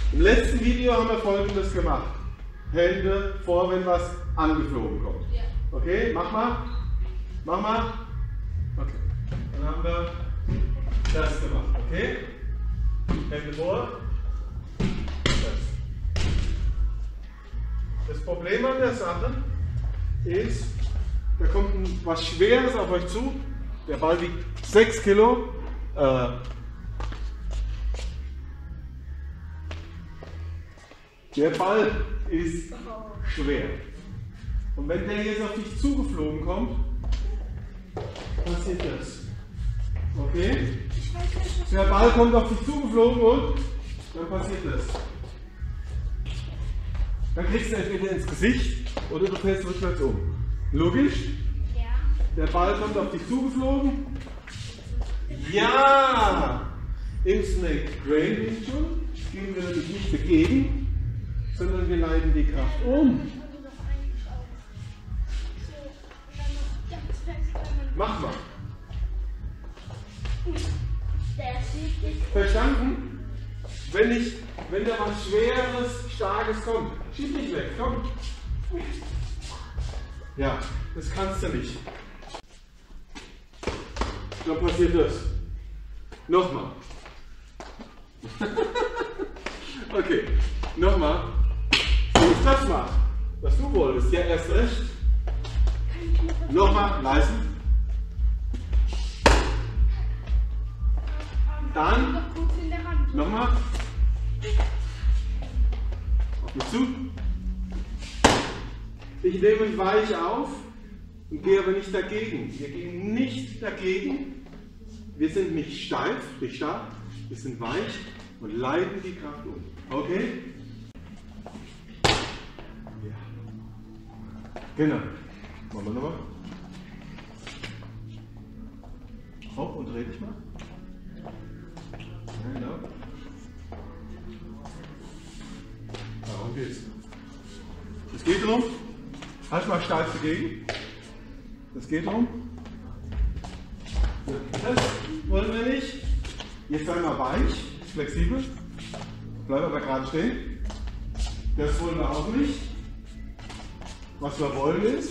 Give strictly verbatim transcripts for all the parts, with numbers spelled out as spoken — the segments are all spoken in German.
Im letzten Video haben wir Folgendes gemacht. Hände vor, wenn was angeflogen kommt. Okay, mach mal. Mach mal. Okay. Dann haben wir das gemacht. Okay? Hände vor. Das. Das Problem an der Sache ist, da kommt was Schweres auf euch zu. Der Ball wiegt sechs Kilo. Äh, der Ball ist schwer. Und wenn der jetzt auf dich zugeflogen kommt, passiert das. Okay? Der Ball kommt auf dich zugeflogen und dann passiert das. Dann kriegst du entweder ins Gesicht oder du fällst rückwärts um. Logisch? Ja. Der Ball kommt auf dich zugeflogen. Ja! Im Snake Crane Wing Chun gehen wir natürlich nicht dagegen, sondern wir leiten die Kraft um. Mach mal. Verstanden? Wenn ich, wenn da was Schweres, Starkes kommt, schieb nicht weg, komm. Ja, das kannst du nicht. Dann passiert das. Nochmal. Okay, nochmal. So ist das mal, was du wolltest. Ja, erst recht. Nochmal, leisten. Dann, nochmal. Auf mich zu. Ich nehme weich auf und gehe aber nicht dagegen. Wir gehen nicht dagegen. Wir sind nicht steif, nicht stark. Wir sind weich und leiten die Kraft um. Okay? Ja. Genau. Machen wir nochmal. Hopp und dreh dich mal. Genau. Darum geht's. Es geht darum, halt mal steif dagegen. Das geht darum. Das wollen wir nicht. Jetzt sei mal weich, flexibel. Bleib aber gerade stehen. Das wollen wir auch nicht. Was wir wollen ist,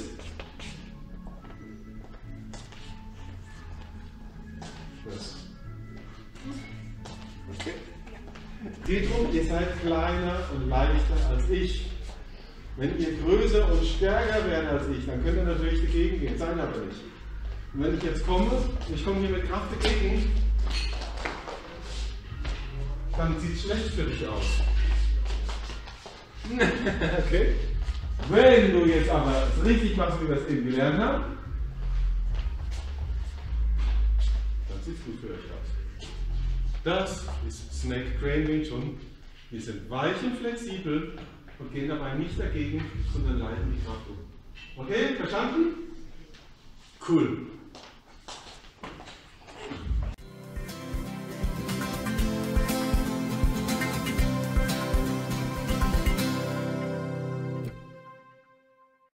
das. Okay. Geht darum, ihr seid kleiner und leichter als ich. Wenn ihr größer und stärker werdet als ich, dann könnt ihr natürlich dagegen gehen, seid aber nicht. Und wenn ich jetzt komme, ich komme hier mit Kraft dagegen, dann sieht es schlecht für dich aus. Okay? Wenn du jetzt aber richtig machst, wie wir es eben gelernt haben, dann sieht es gut für euch aus. Das ist Snake Crane Wing Chun. Wir sind weich und flexibel und gehen dabei nicht dagegen, sondern leiten die Kraft um. Okay, verstanden? Cool.